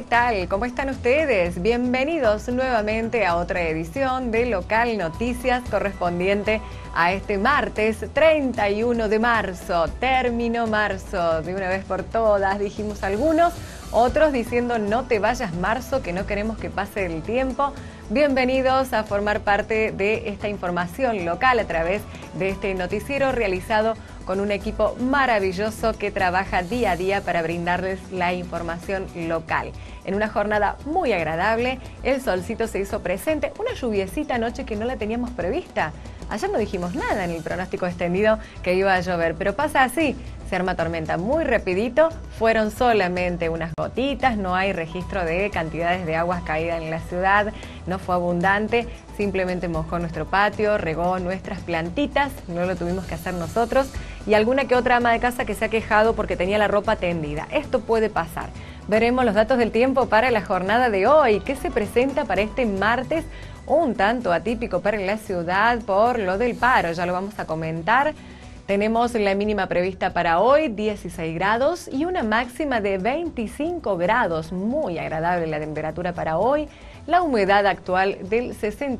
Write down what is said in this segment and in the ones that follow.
¿qué tal? ¿Cómo están ustedes? Bienvenidos nuevamente a otra edición de Local Noticias correspondiente a este martes 31 de marzo. Terminó marzo, de una vez por todas, dijimos algunos, otros diciendo no te vayas marzo, que no queremos que pase el tiempo. Bienvenidos a formar parte de esta información local a través de este noticiero realizado con un equipo maravilloso que trabaja día a día para brindarles la información local. En una jornada muy agradable, el solcito se hizo presente, una lluviecita anoche que no la teníamos prevista. Ayer no dijimos nada en el pronóstico extendido que iba a llover, pero pasa así. Se arma tormenta muy rapidito, fueron solamente unas gotitas, no hay registro de cantidades de aguas caídas en la ciudad, no fue abundante, simplemente mojó nuestro patio, regó nuestras plantitas, no lo tuvimos que hacer nosotros, y alguna que otra ama de casa que se ha quejado porque tenía la ropa tendida. Esto puede pasar. Veremos los datos del tiempo para la jornada de hoy, que se presenta para este martes, un tanto atípico para la ciudad por lo del paro, ya lo vamos a comentar. Tenemos la mínima prevista para hoy, 16 grados, y una máxima de 25 grados. Muy agradable la temperatura para hoy, la humedad actual del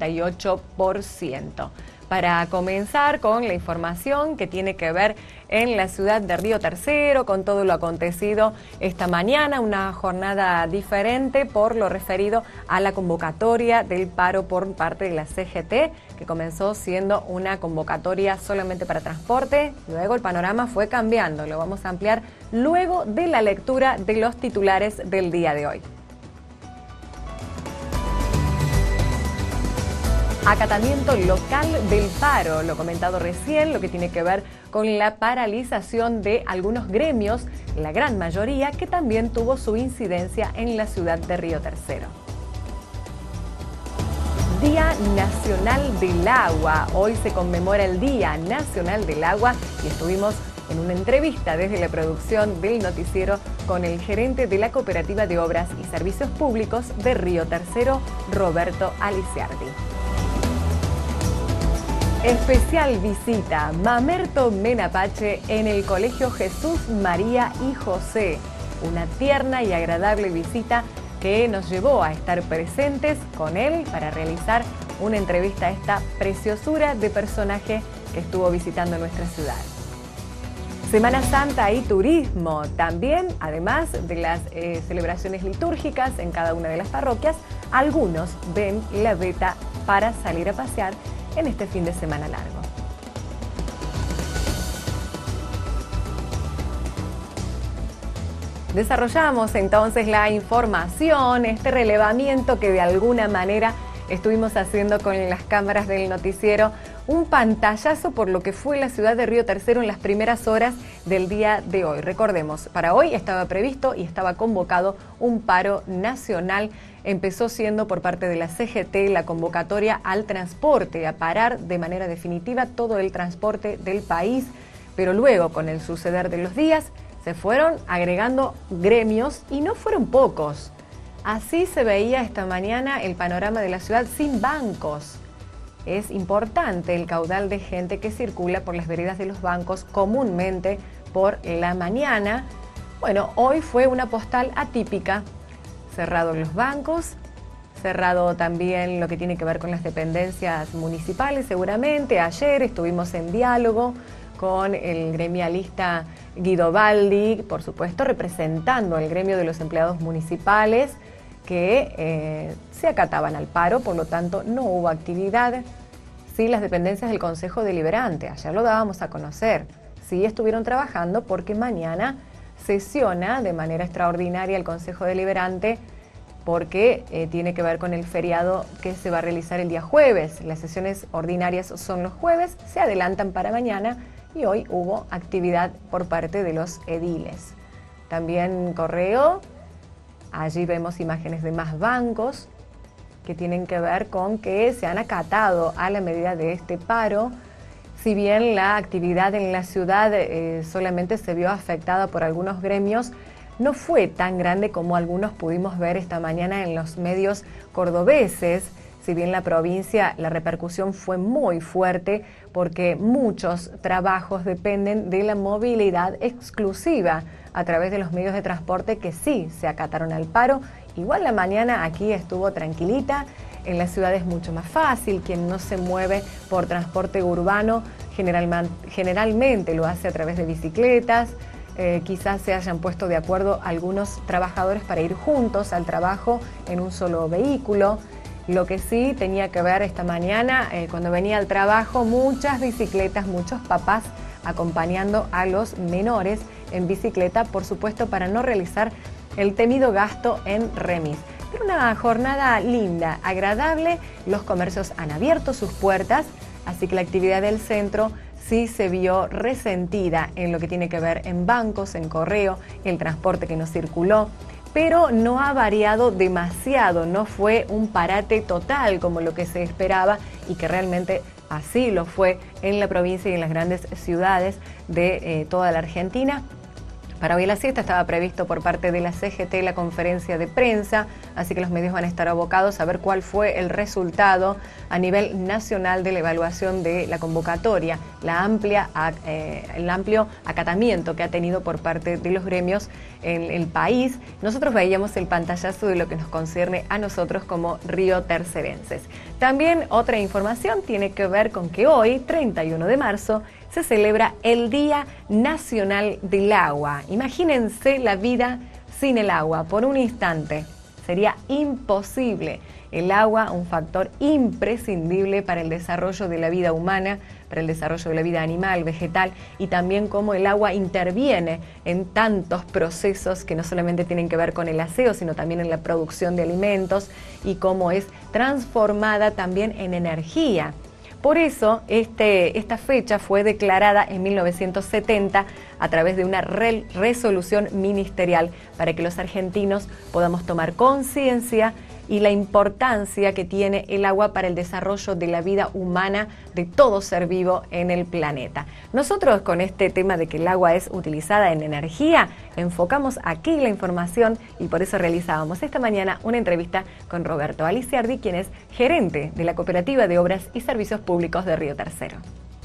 68%. Para comenzar con la información que tiene que ver en la ciudad de Río Tercero, con todo lo acontecido esta mañana, una jornada diferente por lo referido a la convocatoria del paro por parte de la CGT, que comenzó siendo una convocatoria solamente para transporte. Luego el panorama fue cambiando, lo vamos a ampliar luego de la lectura de los titulares del día de hoy. Acatamiento local del paro, lo comentado recién, lo que tiene que ver con la paralización de algunos gremios, la gran mayoría que también tuvo su incidencia en la ciudad de Río Tercero. Día Nacional del Agua, hoy se conmemora el Día Nacional del Agua y estuvimos en una entrevista desde la producción del noticiero con el gerente de la Cooperativa de Obras y Servicios Públicos de Río Tercero, Roberto Aliciardi. Especial visita Mamerto Menapache en el Colegio Jesús, María y José. Una tierna y agradable visita que nos llevó a estar presentes con él para realizar una entrevista a esta preciosura de personaje que estuvo visitando nuestra ciudad. Semana Santa y turismo. También, además de las celebraciones litúrgicas en cada una de las parroquias, algunos ven la veta para salir a pasear en este fin de semana largo. Desarrollamos entonces la información, este relevamiento que de alguna manera estuvimos haciendo con las cámaras del noticiero, un pantallazo por lo que fue la ciudad de Río Tercero en las primeras horas del día de hoy. Recordemos, para hoy estaba previsto y estaba convocado un paro nacional. Empezó siendo por parte de la CGT la convocatoria al transporte, a parar de manera definitiva todo el transporte del país, pero luego con el suceder de los días se fueron agregando gremios y no fueron pocos. Así se veía esta mañana el panorama de la ciudad sin bancos. Es importante el caudal de gente que circula por las veredas de los bancos comúnmente por la mañana. Bueno, hoy fue una postal atípica. Cerrados los bancos, cerrado también lo que tiene que ver con las dependencias municipales seguramente. Ayer estuvimos en diálogo con el gremialista Guido Baldi, por supuesto representando al gremio de los empleados municipales que se acataban al paro, por lo tanto no hubo actividad. Sí, las dependencias del Consejo Deliberante, ayer lo dábamos a conocer, sí estuvieron trabajando porque mañana sesiona de manera extraordinaria el Consejo Deliberante porque tiene que ver con el feriado que se va a realizar el día jueves. Las sesiones ordinarias son los jueves, se adelantan para mañana y hoy hubo actividad por parte de los ediles. También correo, allí vemos imágenes de más bancos que tienen que ver con que se han acatado a la medida de este paro. Si bien la actividad en la ciudad solamente se vio afectada por algunos gremios, no fue tan grande como algunos pudimos ver esta mañana en los medios cordobeses. Si bien la provincia, la repercusión fue muy fuerte porque muchos trabajos dependen de la movilidad exclusiva a través de los medios de transporte que sí se acataron al paro Igual la mañana aquí estuvo tranquilita, en la ciudad es mucho más fácil, quien no se mueve por transporte urbano generalmente lo hace a través de bicicletas, quizás se hayan puesto de acuerdo algunos trabajadores para ir juntos al trabajo en un solo vehículo. Lo que sí tenía que ver esta mañana, cuando venía al trabajo, muchas bicicletas, muchos papás acompañando a los menores en bicicleta, por supuesto, para no realizar el temido gasto en remis. Pero una jornada linda, agradable, los comercios han abierto sus puertas, así que la actividad del centro sí se vio resentida en lo que tiene que ver en bancos, en correo, el transporte que no circuló, pero no ha variado demasiado, no fue un parate total como lo que se esperaba y que realmente así lo fue en la provincia y en las grandes ciudades de toda la Argentina. Para hoy a la siesta estaba previsto por parte de la CGT la conferencia de prensa, así que los medios van a estar abocados a ver cuál fue el resultado a nivel nacional de la evaluación de la convocatoria, el amplio acatamiento que ha tenido por parte de los gremios en el país. Nosotros veíamos el pantallazo de lo que nos concierne a nosotros como riotercerenses. También otra información tiene que ver con que hoy, 31 de marzo, se celebra el Día Nacional del Agua. Imagínense la vida sin el agua por un instante. Sería imposible. El agua, un factor imprescindible para el desarrollo de la vida humana, para el desarrollo de la vida animal, vegetal, y también cómo el agua interviene en tantos procesos que no solamente tienen que ver con el aseo, sino también en la producción de alimentos, y cómo es transformada también en energía. Por eso, esta fecha fue declarada en 1970 a través de una resolución ministerial para que los argentinos podamos tomar conciencia y la importancia que tiene el agua para el desarrollo de la vida humana de todo ser vivo en el planeta. Nosotros con este tema de que el agua es utilizada en energía, enfocamos aquí la información y por eso realizábamos esta mañana una entrevista con Roberto Aliciardi, quien es gerente de la Cooperativa de Obras y Servicios Públicos de Río Tercero.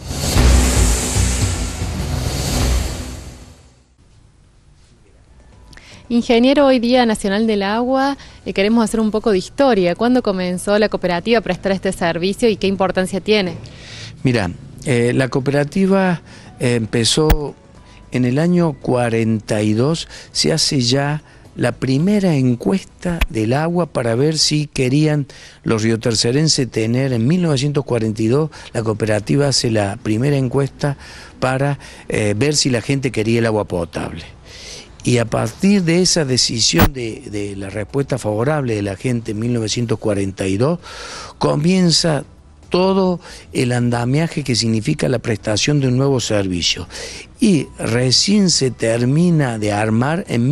Ingeniero, hoy Día Nacional del Agua, queremos hacer un poco de historia. ¿Cuándo comenzó la cooperativa a prestar este servicio y qué importancia tiene? Mira, la cooperativa empezó en el año 42, se hace ya la primera encuesta del agua para ver si querían los riotercerenses tener. En 1942 la cooperativa hace la primera encuesta para ver si la gente quería el agua potable. Y a partir de esa decisión de la respuesta favorable de la gente en 1942, comienza todo el andamiaje que significa la prestación de un nuevo servicio. Y recién se termina de armar en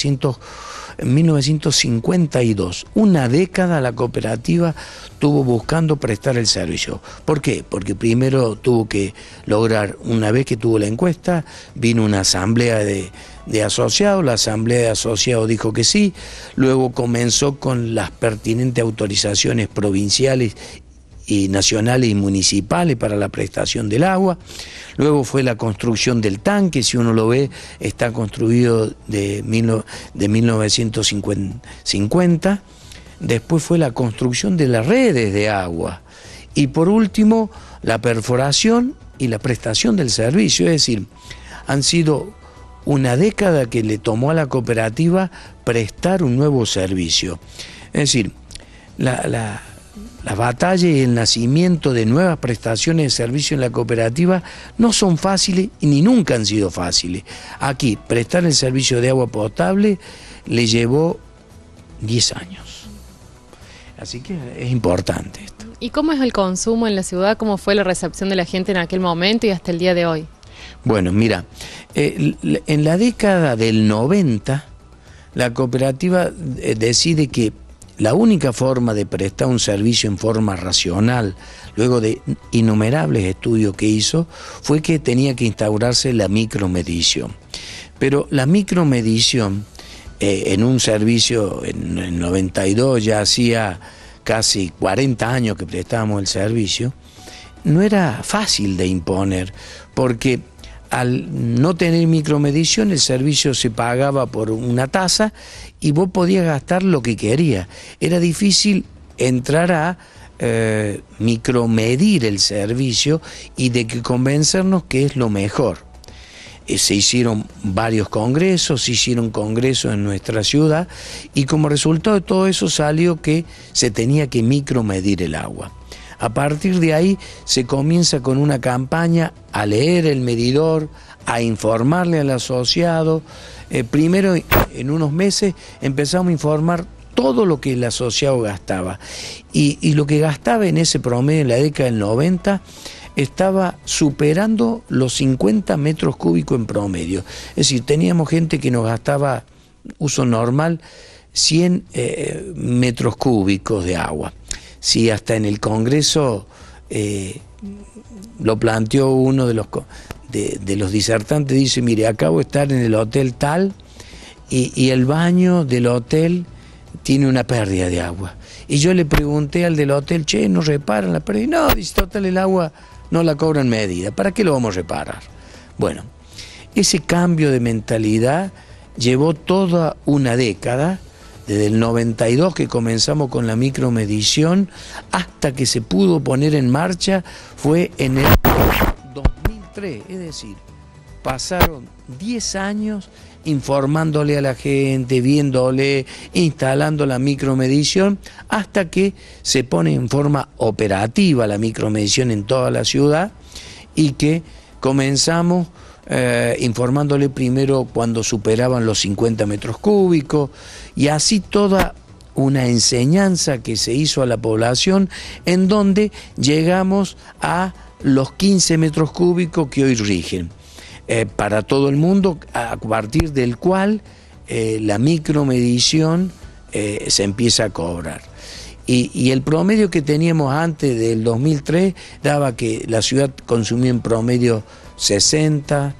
1952. Una década la cooperativa tuvo buscando prestar el servicio. ¿Por qué? Porque primero tuvo que lograr, una vez que tuvo la encuesta, vino una asamblea de asociados, la asamblea de asociados dijo que sí, luego comenzó con las pertinentes autorizaciones provinciales y nacionales y municipales para la prestación del agua. Luego fue la construcción del tanque, si uno lo ve, está construido de 1950. Después fue la construcción de las redes de agua. Y por último, la perforación y la prestación del servicio. Es decir, han sido una década que le tomó a la cooperativa prestar un nuevo servicio. Es decir, la batalla y el nacimiento de nuevas prestaciones de servicio en la cooperativa no son fáciles y ni nunca han sido fáciles. Aquí, prestar el servicio de agua potable le llevó 10 años. Así que es importante esto. ¿Y cómo es el consumo en la ciudad? ¿Cómo fue la recepción de la gente en aquel momento y hasta el día de hoy? Bueno, mira, en la década del 90, la cooperativa decide que la única forma de prestar un servicio en forma racional, luego de innumerables estudios que hizo, fue que tenía que instaurarse la micromedición. Pero la micromedición, en un servicio, en el 92 ya hacía casi 40 años que prestábamos el servicio, no era fácil de imponer, porque al no tener micromedición, el servicio se pagaba por una tasa y vos podías gastar lo que querías. Era difícil entrar a micromedir el servicio y de que convencernos que es lo mejor. Se hicieron varios congresos, se hicieron congresos en nuestra ciudad y como resultado de todo eso salió que se tenía que micromedir el agua. A partir de ahí se comienza con una campaña a leer el medidor, a informarle al asociado. Primero, en unos meses, empezamos a informar todo lo que el asociado gastaba. Y lo que gastaba en ese promedio en la década del 90 estaba superando los 50 metros cúbicos en promedio. Es decir, teníamos gente que nos gastaba, uso normal, 100 metros cúbicos de agua. Sí, hasta en el Congreso lo planteó uno de los disertantes, dice, mire, acabo de estar en el hotel tal y el baño del hotel tiene una pérdida de agua. Y yo le pregunté al del hotel, che, ¿no reparan la pérdida? No, dice, total, el agua no la cobran medida, ¿para qué lo vamos a reparar? Bueno, ese cambio de mentalidad llevó toda una década, desde el 92 que comenzamos con la micromedición hasta que se pudo poner en marcha fue en el 2003, es decir, pasaron 10 años informándole a la gente, viéndole, instalando la micromedición, hasta que se pone en forma operativa la micromedición en toda la ciudad y que comenzamos informándole primero cuando superaban los 50 metros cúbicos y así toda una enseñanza que se hizo a la población en donde llegamos a los 15 metros cúbicos que hoy rigen. Para todo el mundo, a partir del cual la micromedición se empieza a cobrar. Y el promedio que teníamos antes del 2003 daba que la ciudad consumía en promedio 60,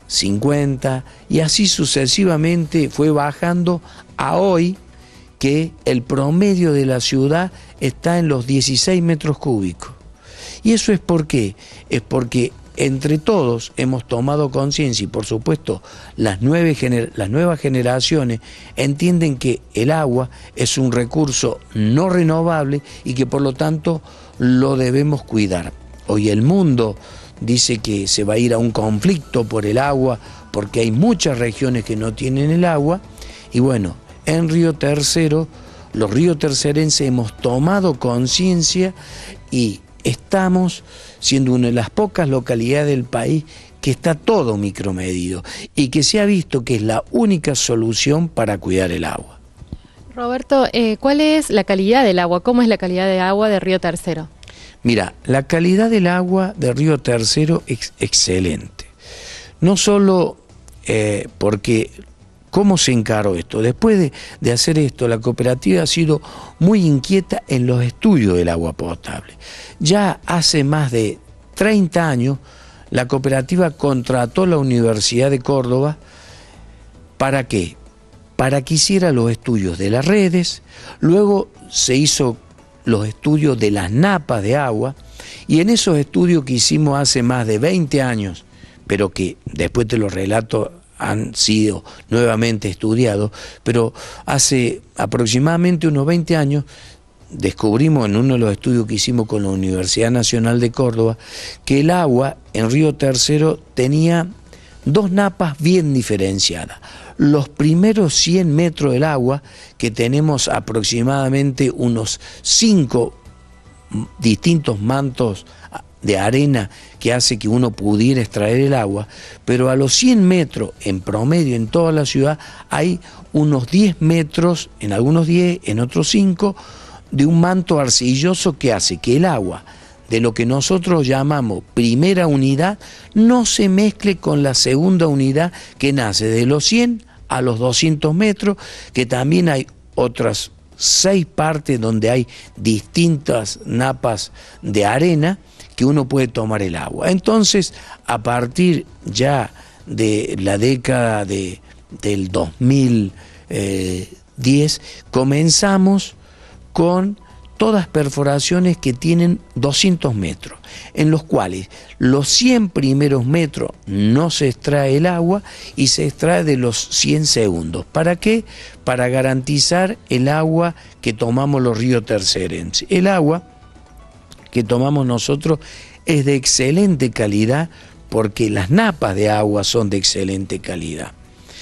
50 y así sucesivamente fue bajando a hoy que el promedio de la ciudad está en los 16 metros cúbicos. ¿Y eso es por qué? Es porque entre todos hemos tomado conciencia y por supuesto las nuevas generaciones entienden que el agua es un recurso no renovable y que por lo tanto lo debemos cuidar. Hoy el mundo dice que se va a ir a un conflicto por el agua porque hay muchas regiones que no tienen el agua y bueno, en Río Tercero, los riotercerenses hemos tomado conciencia y estamos siendo una de las pocas localidades del país que está todo micromedido y que se ha visto que es la única solución para cuidar el agua. Roberto, ¿cuál es la calidad del agua? ¿Cómo es la calidad de agua de Río Tercero? Mira, la calidad del agua de Río Tercero es excelente. No solo porque ¿cómo se encaró esto? Después de hacer esto, la cooperativa ha sido muy inquieta en los estudios del agua potable. Ya hace más de 30 años, la cooperativa contrató a la Universidad de Córdoba. ¿Para qué? Para que hiciera los estudios de las redes, luego se hizo los estudios de las napas de agua, y en esos estudios que hicimos hace más de 20 años, pero que después te lo relato, han sido nuevamente estudiados, pero hace aproximadamente unos 20 años descubrimos en uno de los estudios que hicimos con la Universidad Nacional de Córdoba que el agua en Río Tercero tenía dos napas bien diferenciadas. Los primeros 100 metros del agua, que tenemos aproximadamente unos 5 distintos mantos de arena que hace que uno pudiera extraer el agua, pero a los 100 metros en promedio en toda la ciudad hay unos 10 metros, en algunos 10, en otros 5, de un manto arcilloso que hace que el agua de lo que nosotros llamamos primera unidad no se mezcle con la segunda unidad que nace de los 100 a los 200 metros, que también hay otras 6 partes donde hay distintas napas de arena que uno puede tomar el agua. Entonces, a partir ya de la década del 2010, comenzamos con todas perforaciones que tienen 200 metros, en los cuales los 100 primeros metros no se extrae el agua y se extrae de los 100 segundos. ¿Para qué? Para garantizar el agua que tomamos los ríos tercerenses. El agua que tomamos nosotros es de excelente calidad porque las napas de agua son de excelente calidad.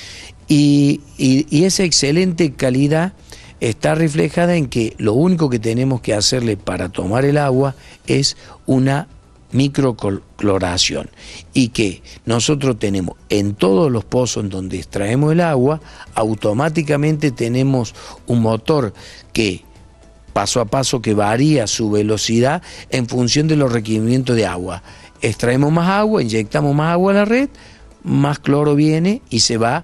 Y esa excelente calidad está reflejada en que lo único que tenemos que hacerle para tomar el agua es una microcloración, y que nosotros tenemos en todos los pozos en donde extraemos el agua, automáticamente tenemos un motor que paso a paso que varía su velocidad en función de los requerimientos de agua. Extraemos más agua, inyectamos más agua a la red, más cloro viene y se va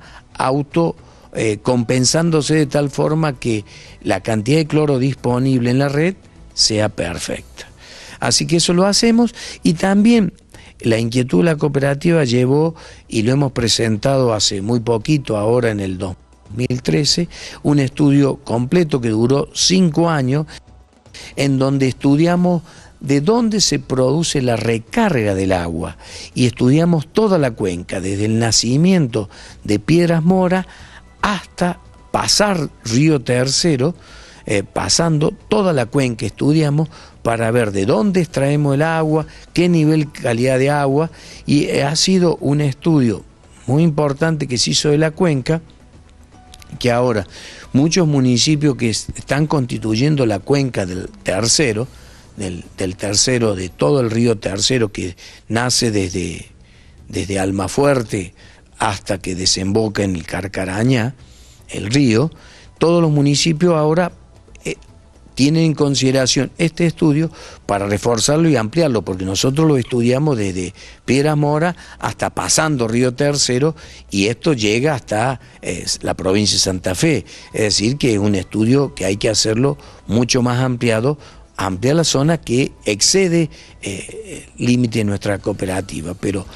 compensándose de tal forma que la cantidad de cloro disponible en la red sea perfecta. Así que eso lo hacemos, y también la inquietud de la cooperativa llevó, y lo hemos presentado hace muy poquito, ahora en el 2013, un estudio completo que duró 5 años, en donde estudiamos de dónde se produce la recarga del agua, y estudiamos toda la cuenca, desde el nacimiento de Piedras Mora hasta pasar Río Tercero, pasando toda la cuenca estudiamos para ver de dónde extraemos el agua, qué nivel, calidad de agua, y ha sido un estudio muy importante que se hizo de la cuenca, que ahora muchos municipios que están constituyendo la cuenca del Tercero, del Tercero, de todo el río Tercero, que nace desde Almafuerte hasta que desemboca en el Carcarañá, el río, todos los municipios ahora tienen en consideración este estudio para reforzarlo y ampliarlo, porque nosotros lo estudiamos desde Piedras Mora hasta pasando Río Tercero, y esto llega hasta la provincia de Santa Fe. Es decir, que es un estudio que hay que hacerlo mucho más ampliado, ampliar la zona que excede el límite de nuestra cooperativa, pero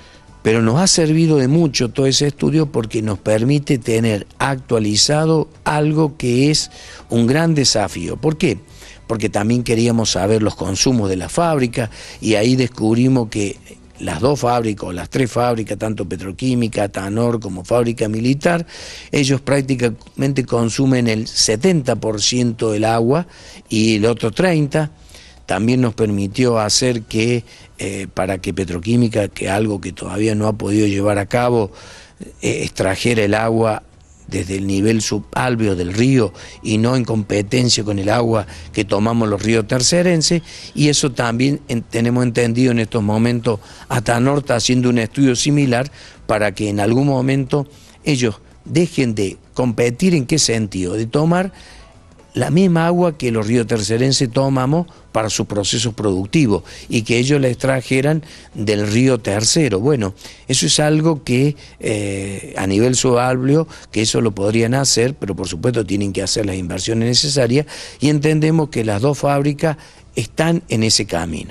nos ha servido de mucho todo ese estudio, porque nos permite tener actualizado algo que es un gran desafío. ¿Por qué? Porque también queríamos saber los consumos de la fábrica, y ahí descubrimos que las 2 fábricas o las 3 fábricas, tanto Petroquímica, Tanor como Fábrica Militar, ellos prácticamente consumen el 70% del agua y el otro 30%. También nos permitió hacer que, para que Petroquímica, que algo que todavía no ha podido llevar a cabo, extrajera el agua desde el nivel subalveo del río y no en competencia con el agua que tomamos los ríos tercerenses, y eso también tenemos entendido en estos momentos. Atanor está haciendo un estudio similar para que en algún momento ellos dejen de competir. ¿En qué sentido? De tomar la misma agua que los ríos tercerenses tomamos para sus procesos productivos, y que ellos la extrajeran del río Tercero. Bueno, eso es algo que a nivel subalveo, que eso lo podrían hacer, pero por supuesto tienen que hacer las inversiones necesarias, y entendemos que las 2 fábricas están en ese camino.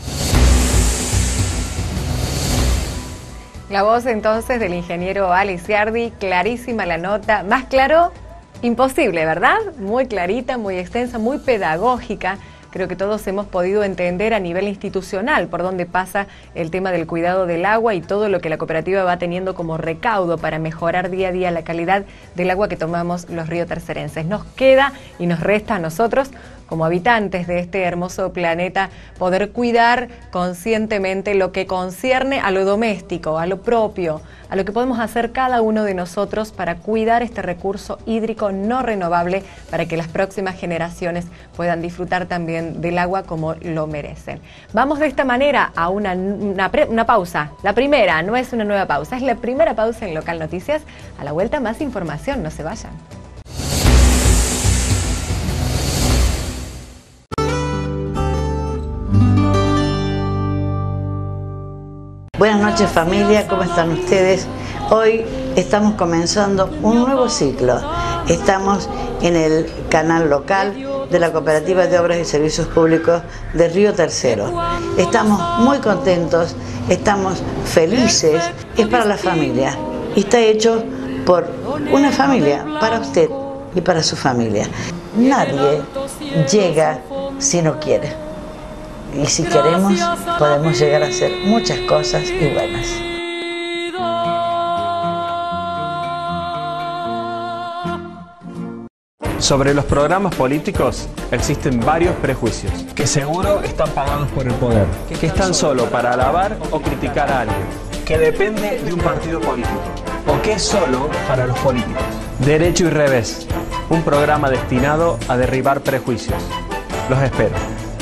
La voz entonces del ingeniero Alex Ciardi, clarísima la nota, más claro imposible, ¿verdad? Muy clarita, muy extensa, muy pedagógica. Creo que todos hemos podido entender a nivel institucional por dónde pasa el tema del cuidado del agua y todo lo que la cooperativa va teniendo como recaudo para mejorar día a día la calidad del agua que tomamos los ríos tercerenses. Nos queda y nos resta a nosotros, como habitantes de este hermoso planeta, poder cuidar conscientemente lo que concierne a lo doméstico, a lo propio, a lo que podemos hacer cada uno de nosotros para cuidar este recurso hídrico no renovable, para que las próximas generaciones puedan disfrutar también del agua como lo merecen. Vamos de esta manera a una pausa. La primera, no es una nueva pausa, es la primera pausa en Local Noticias. A la vuelta más información, no se vayan. Buenas noches familia, ¿cómo están ustedes? Hoy estamos comenzando un nuevo ciclo. Estamos en el canal local de la Cooperativa de Obras y Servicios Públicos de Río Tercero. Estamos muy contentos, estamos felices, es para la familia y está hecho por una familia, para usted y para su familia. nadie llega si no quiere. Y si queremos, podemos llegar a hacer muchas cosas y buenas. Sobre los programas políticos existen varios prejuicios. Que seguro están pagados por el poder. Que están solo para alabar o criticar a alguien. Que depende de un partido político. O que es solo para los políticos. Derecho y Revés. Un programa destinado a derribar prejuicios. Los espero.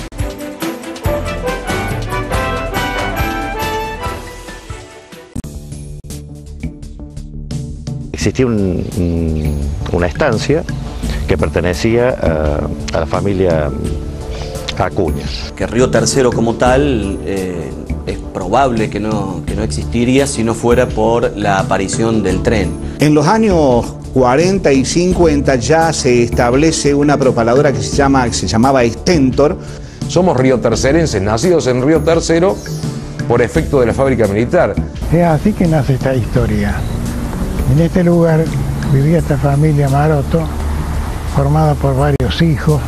Existía una estancia que pertenecía a la familia Acuña. Que Río Tercero como tal es probable que no existiría si no fuera por la aparición del tren. En los años 40 y 50 ya se establece una propaladora que se llamaba Stentor. Somos riotercerenses, nacidos en Río Tercero por efecto de la fábrica militar. Es así que nace esta historia. En este lugar vivía esta familia Maroto, formada por varios hijos.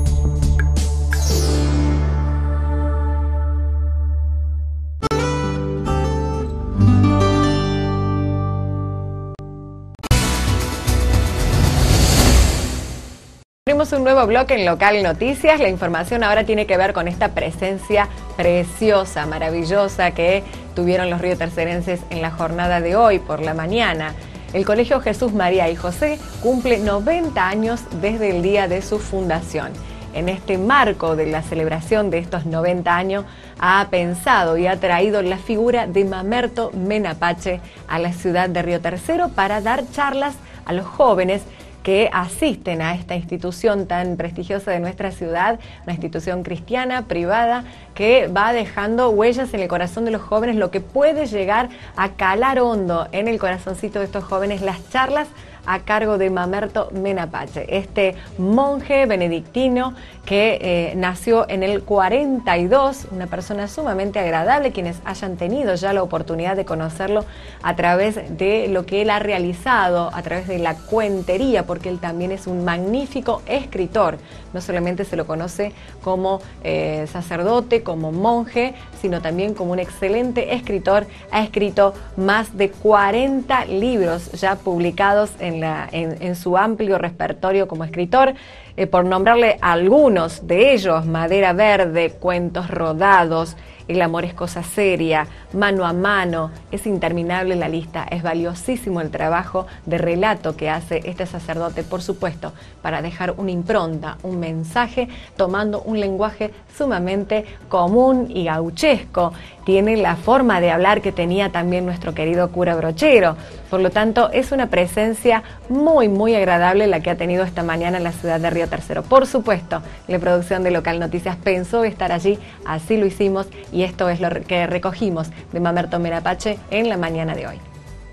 Tenemos un nuevo bloque en Local Noticias. La información ahora tiene que ver con esta presencia preciosa, maravillosa que tuvieron los riotercerenses en la jornada de hoy por la mañana. El Colegio Jesús, María y José cumple 90 años desde el día de su fundación. En este marco de la celebración de estos 90 años, ha pensado y ha traído la figura de Mamerto Menapache a la ciudad de Río Tercero para dar charlas a los jóvenes que asisten a esta institución tan prestigiosa de nuestra ciudad, una institución cristiana, privada, que va dejando huellas en el corazón de los jóvenes, lo que puede llegar a calar hondo en el corazoncito de estos jóvenes, las charlas a cargo de Mamerto Menapache, este monje benedictino que nació en el 42, una persona sumamente agradable. Quienes hayan tenido ya la oportunidad de conocerlo a través de lo que él ha realizado, a través de la cuentería, porque él también es un magnífico escritor. No solamente se lo conoce como sacerdote, como monje, sino también como un excelente escritor. Ha escrito más de 40 libros ya publicados en su amplio repertorio como escritor. Por nombrarle algunos de ellos: Madera Verde, Cuentos Rodados, El amor es cosa seria, Mano a mano. Es interminable la lista, es valiosísimo el trabajo de relato que hace este sacerdote, por supuesto, para dejar una impronta, un mensaje, tomando un lenguaje sumamente común y gauchesco. Tiene la forma de hablar que tenía también nuestro querido cura Brochero. Por lo tanto, es una presencia muy, muy agradable la que ha tenido esta mañana en la ciudad de Río Tercero. Por supuesto, la producción de Local Noticias pensó estar allí, así lo hicimos, y esto es lo que recogimos de Mamerto Menapache en la mañana de hoy.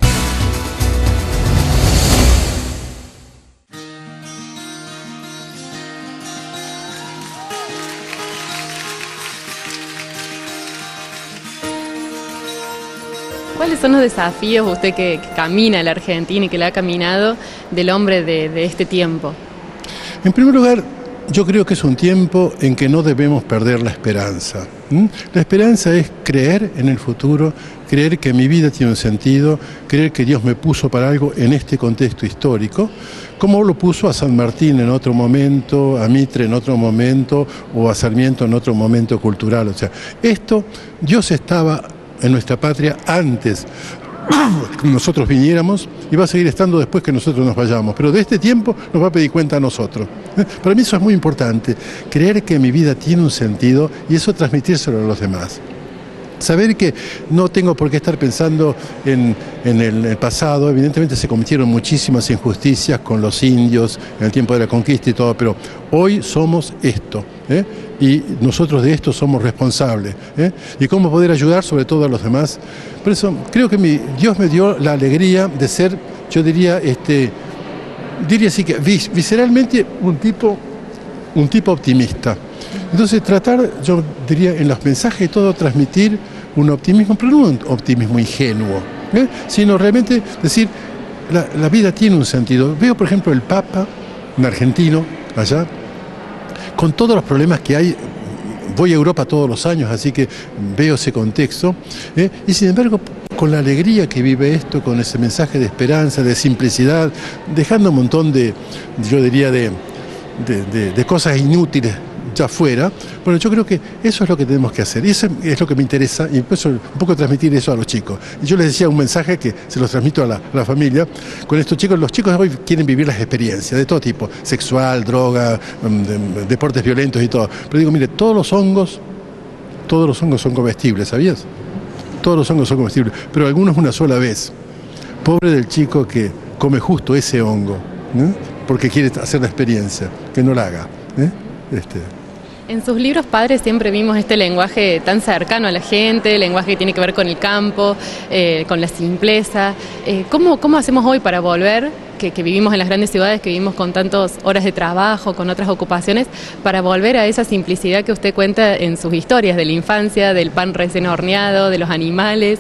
¿Cuáles son los desafíos, usted que camina la Argentina y que la ha caminado, del hombre de este tiempo? En primer lugar, yo creo que es un tiempo en que no debemos perder la esperanza. La esperanza es creer en el futuro, creer que mi vida tiene un sentido, creer que Dios me puso para algo en este contexto histórico, como lo puso a San Martín en otro momento, a Mitre en otro momento, o a Sarmiento en otro momento cultural. O sea, Dios estaba en nuestra patria antes que nosotros viniéramos y va a seguir estando después que nosotros nos vayamos, pero de este tiempo nos va a pedir cuenta a nosotros. Para mí eso es muy importante, creer que mi vida tiene un sentido y eso transmitírselo a los demás. Saber que no tengo por qué estar pensando en el pasado. Evidentemente se cometieron muchísimas injusticias con los indios en el tiempo de la conquista y todo, pero hoy somos esto, y nosotros de esto somos responsables, y cómo poder ayudar sobre todo a los demás. Por eso creo que Dios me dio la alegría de ser, yo diría así que visceralmente un tipo optimista. Entonces tratar, yo diría, en los mensajes y todo, transmitir un optimismo, pero no un optimismo ingenuo, sino realmente decir, la vida tiene un sentido. Veo, por ejemplo, el Papa, un argentino, allá, con todos los problemas que hay. Voy a Europa todos los años, así que veo ese contexto, y sin embargo, con la alegría que vive esto, con ese mensaje de esperanza, de simplicidad, dejando un montón de, yo diría, de cosas inútiles ya afuera. Bueno, yo creo que eso es lo que tenemos que hacer, y eso es lo que me interesa, y empiezo un poco transmitir eso a los chicos. Y yo les decía un mensaje que se los transmito a la familia, con estos chicos. Los chicos hoy quieren vivir las experiencias de todo tipo, sexual, droga, deportes violentos y todo. Pero digo, mire, todos los hongos son comestibles, ¿sabías? Todos los hongos son comestibles, pero algunos una sola vez. Pobre del chico que come justo ese hongo, ¿no? Porque quiere hacer la experiencia, que no la haga. En sus libros, padre, siempre vimos este lenguaje tan cercano a la gente, el lenguaje que tiene que ver con el campo, con la simpleza. ¿Cómo hacemos hoy para volver, que vivimos en las grandes ciudades, que vivimos con tantas horas de trabajo, con otras ocupaciones, para volver a esa simplicidad que usted cuenta en sus historias de la infancia, del pan recién horneado, de los animales?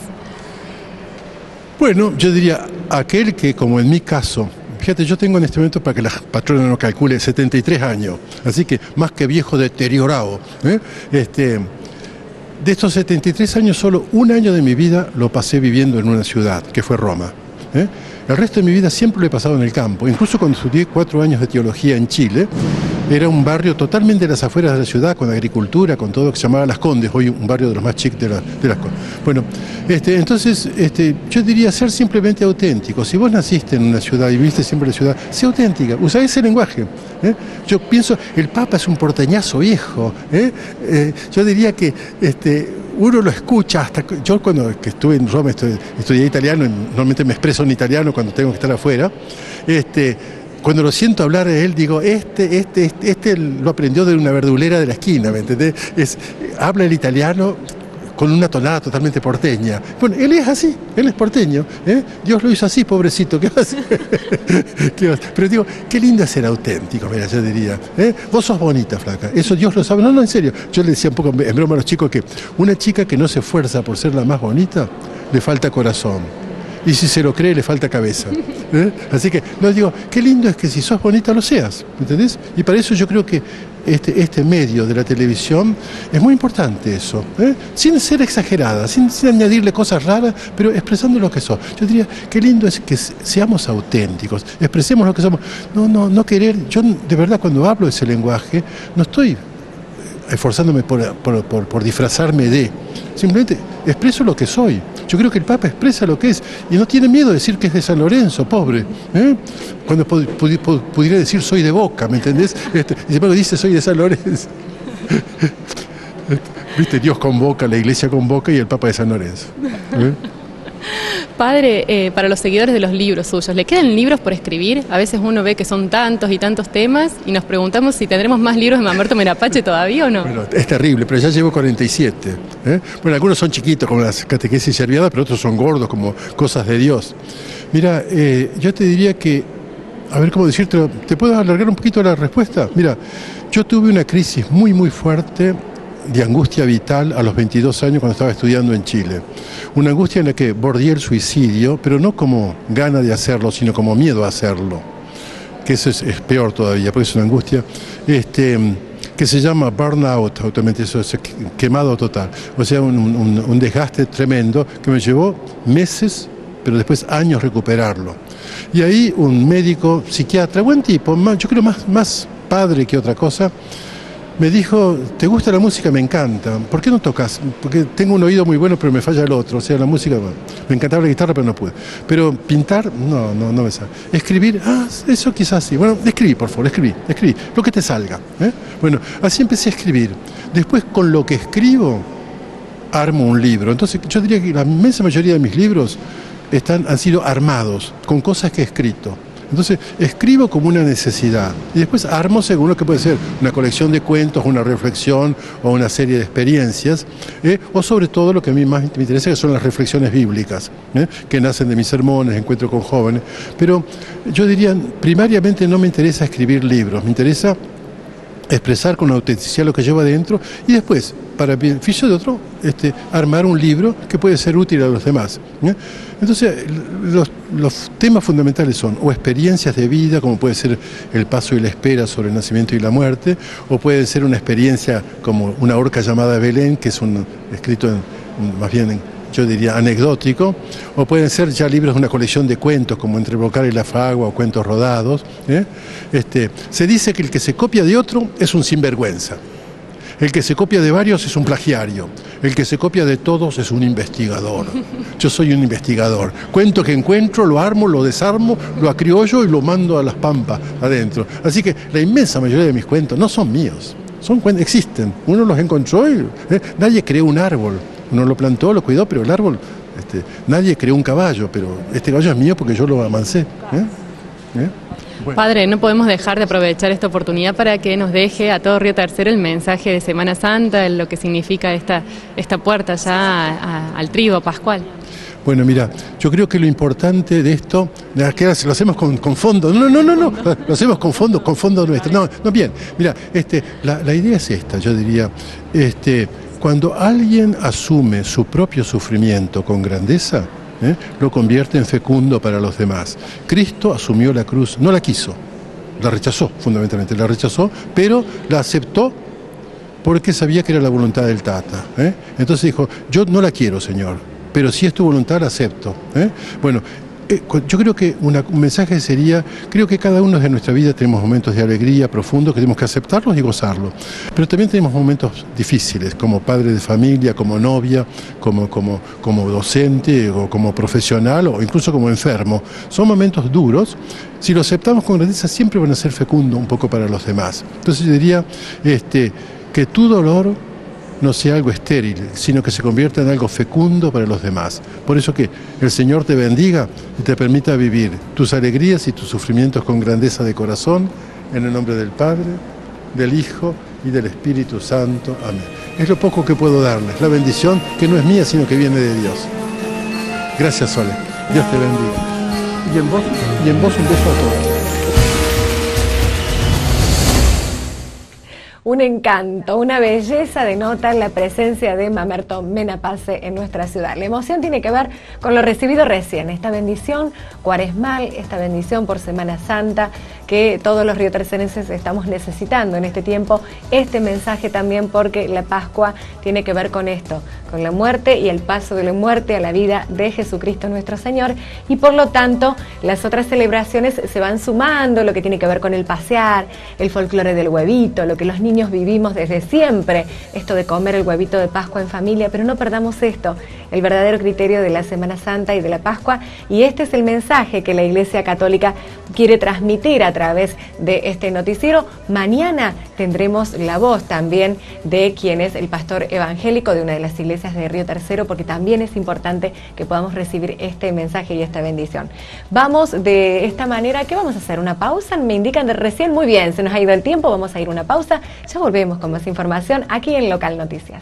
Bueno, yo diría, aquel que, como en mi caso, fíjate, yo tengo en este momento, para que la patrona no calcule, 73 años, así que más que viejo, deteriorado. De estos 73 años, solo un año de mi vida lo pasé viviendo en una ciudad, que fue Roma. El resto de mi vida siempre lo he pasado en el campo. Incluso cuando estudié 4 años de teología en Chile, era un barrio totalmente de las afueras de la ciudad, con agricultura, con todo, que se llamaba Las Condes, hoy un barrio de los más chicos de Las Condes. Bueno, entonces, yo diría ser simplemente auténtico. Si vos naciste en una ciudad y viviste siempre en la ciudad, sé auténtica, usa ese lenguaje. Yo pienso, el Papa es un porteñazo viejo. Yo diría que uno lo escucha hasta... Yo cuando estuve en Roma estudié italiano, normalmente me expreso en italiano cuando tengo que estar afuera. Cuando lo siento hablar de él, digo, este lo aprendió de una verdulera de la esquina, ¿me entendés? Habla el italiano con una tonada totalmente porteña. Bueno, él es así, él es porteño, Dios lo hizo así, pobrecito, ¿qué va a hacer? Pero digo, qué lindo es ser auténtico, mira, yo diría, vos sos bonita, flaca, eso Dios lo sabe. No, en serio, yo le decía un poco en broma a los chicos que una chica que no se esfuerza por ser la más bonita, le falta corazón. Y si se lo cree, le falta cabeza. Así que, no digo, qué lindo es que si sos bonita lo seas, ¿entendés? Y para eso yo creo que este medio de la televisión es muy importante eso, sin ser exagerada, sin añadirle cosas raras, pero expresando lo que sos. Yo diría, qué lindo es que seamos auténticos, expresemos lo que somos. No querer, yo de verdad cuando hablo ese lenguaje, no estoy esforzándome por disfrazarme de, simplemente expreso lo que soy. Yo creo que el Papa expresa lo que es y no tiene miedo de decir que es de San Lorenzo, pobre. Cuando pudiera decir soy de Boca, ¿me entendés? Y sin embargo dice soy de San Lorenzo. Viste, Dios convoca, la Iglesia convoca y el Papa de San Lorenzo. Padre, para los seguidores de los libros suyos, ¿le quedan libros por escribir? A veces uno ve que son tantos y tantos temas y nos preguntamos si tendremos más libros de Mamerto Menapace todavía o no. Bueno, es terrible, pero ya llevo 47. Bueno, algunos son chiquitos como las catequesis serviadas, pero otros son gordos como cosas de Dios. Mira, yo te diría que, a ver cómo decirte, ¿te puedo alargar un poquito la respuesta? Mira, yo tuve una crisis muy, muy fuerte de angustia vital a los 22 años cuando estaba estudiando en Chile. Una angustia en la que bordeé el suicidio, pero no como gana de hacerlo, sino como miedo a hacerlo. Que eso es peor todavía, porque es una angustia que se llama burnout, automáticamente, eso es quemado total. O sea, un desgaste tremendo que me llevó meses, pero después años recuperarlo. Y ahí un médico, psiquiatra, buen tipo, yo creo más padre que otra cosa, me dijo, ¿te gusta la música? Me encanta. ¿Por qué no tocas? Porque tengo un oído muy bueno, pero me falla el otro. O sea, la música, bueno, me encantaba la guitarra, pero no pude. Pero pintar, no me sale. Escribir, eso quizás sí. Bueno, escribí, por favor, escribí. Lo que te salga. Bueno, así empecé a escribir. Después, con lo que escribo, armo un libro. Entonces, yo diría que la inmensa mayoría de mis libros han sido armados con cosas que he escrito. Entonces, escribo como una necesidad y después armo según lo que puede ser una colección de cuentos, una reflexión o una serie de experiencias, o sobre todo lo que a mí más me interesa, que son las reflexiones bíblicas, que nacen de mis sermones, encuentro con jóvenes. Pero yo diría, primariamente no me interesa escribir libros, me interesa expresar con autenticidad lo que llevo adentro y después, para beneficio de otro, armar un libro que puede ser útil a los demás. Entonces, los temas fundamentales son o experiencias de vida, como puede ser el paso y la espera sobre el nacimiento y la muerte, o puede ser una experiencia como una horca llamada Belén, que es un escrito más bien, yo diría, anecdótico, o pueden ser ya libros de una colección de cuentos, como Entre Brocal y la Fragua o Cuentos Rodados. Se dice que el que se copia de otro es un sinvergüenza. El que se copia de varios es un plagiario. El que se copia de todos es un investigador. Yo soy un investigador. Cuento que encuentro, lo armo, lo desarmo, lo acriollo y lo mando a las pampas adentro. Así que la inmensa mayoría de mis cuentos no son míos. Son cuentos, existen. Uno los encontró y nadie creó un árbol. Uno lo plantó, lo cuidó, pero el árbol, nadie creó un caballo, pero este caballo es mío porque yo lo amancé. Bueno. Padre, no podemos dejar de aprovechar esta oportunidad para que nos deje a todo Río Tercero el mensaje de Semana Santa, lo que significa esta puerta ya al trigo pascual. Bueno, mira, yo creo que lo importante de esto, lo hacemos con fondo, no, lo hacemos con fondo nuestro, no, bien, mira, la idea es esta, yo diría, cuando alguien asume su propio sufrimiento con grandeza, lo convierte en fecundo para los demás. Cristo asumió la cruz, no la quiso, la rechazó, fundamentalmente, la rechazó, pero la aceptó porque sabía que era la voluntad del Tata. Entonces dijo, yo no la quiero, Señor, pero si es tu voluntad la acepto. Bueno, yo creo que un mensaje sería, creo que cada uno de nuestra vida tenemos momentos de alegría profundos que tenemos que aceptarlos y gozarlos, pero también tenemos momentos difíciles, como padre de familia, como novia, como docente o como profesional o incluso como enfermo. Son momentos duros. Si los aceptamos con grandeza siempre van a ser fecundos un poco para los demás. Entonces yo diría que tu dolor no sea algo estéril, sino que se convierta en algo fecundo para los demás. Por eso que el Señor te bendiga y te permita vivir tus alegrías y tus sufrimientos con grandeza de corazón, en el nombre del Padre, del Hijo y del Espíritu Santo. Amén. Es lo poco que puedo darles, la bendición que no es mía, sino que viene de Dios. Gracias, Sole. Dios te bendiga. Y en vos un beso a todos. Un encanto, una belleza denota la presencia de Mamerto Menapace en nuestra ciudad. La emoción tiene que ver con lo recibido recién, esta bendición cuaresmal, esta bendición por Semana Santa que todos los riotercenses estamos necesitando en este tiempo, este mensaje también porque la Pascua tiene que ver con esto, con la muerte y el paso de la muerte a la vida de Jesucristo nuestro Señor, y por lo tanto las otras celebraciones se van sumando, lo que tiene que ver con el pasear, el folclore del huevito, lo que los niños vivimos desde siempre, esto de comer el huevito de Pascua en familia, pero no perdamos esto, el verdadero criterio de la Semana Santa y de la Pascua, y este es el mensaje que la Iglesia Católica quiere transmitir a través de este noticiero. Mañana tendremos la voz también de quien es el pastor evangélico de una de las iglesias de Río Tercero, porque también es importante que podamos recibir este mensaje y esta bendición. Vamos de esta manera, ¿qué vamos a hacer? ¿Una pausa? Me indican de recién, muy bien, se nos ha ido el tiempo, vamos a ir a una pausa, ya volvemos con más información aquí en Local Noticias.